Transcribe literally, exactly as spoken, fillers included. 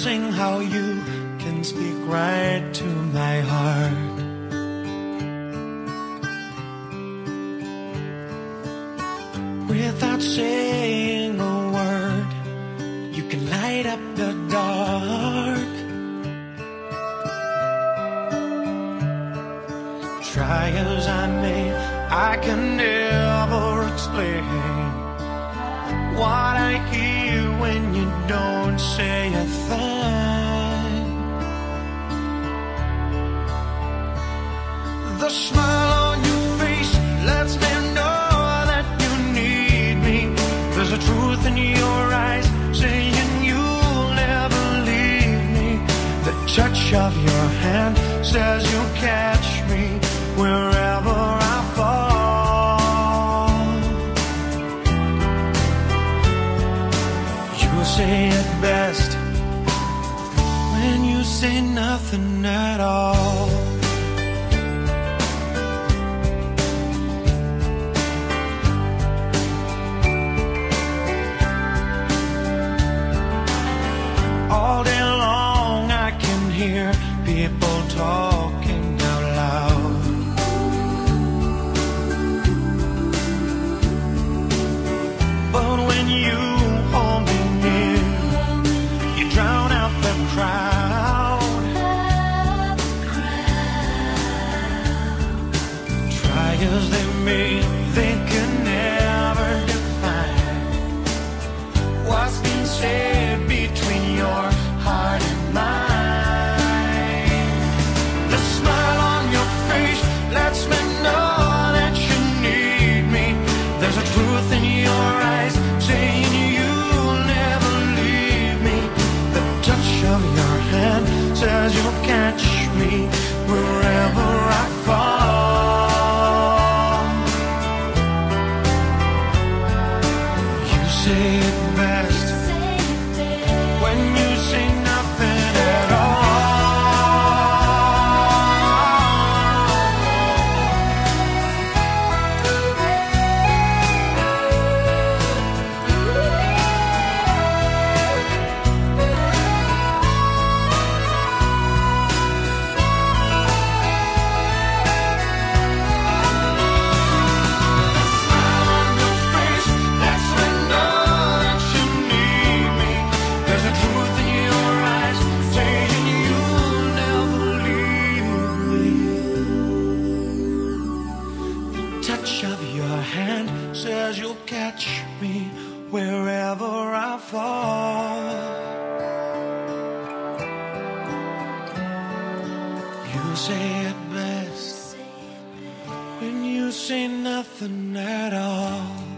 amazing how you can speak right to my heart. Without saying a word, you can light up the dark. Try as I may, I can never explain what I hear when you don't say a thing. The smile on your face lets me know that you need me. There's a truth in your eyes saying you'll never leave me. The touch of your hand says you'll catch me wherever I fall. You say it best when you say nothing at all. All day long I can hear people talking out loud. But when you hold me near, you drown out the crowd. Try as they may, they can never define what's been said between your heart and mine. The smile on your face lets me know that you need me. There's a truth in your eyes saying you'll never leave me. The touch of your hand says you'll catch me wherever I fall. You say it best when you say nothing at says you'll catch me wherever I fall. You say it best when you say nothing at all.